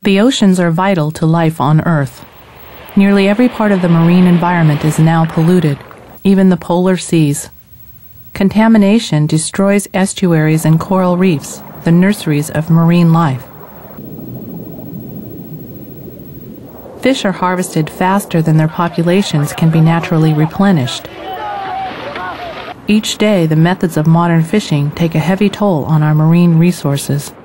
The oceans are vital to life on Earth. Nearly every part of the marine environment is now polluted, even the polar seas. Contamination destroys estuaries and coral reefs, the nurseries of marine life. Fish are harvested faster than their populations can be naturally replenished. Each day, the methods of modern fishing take a heavy toll on our marine resources.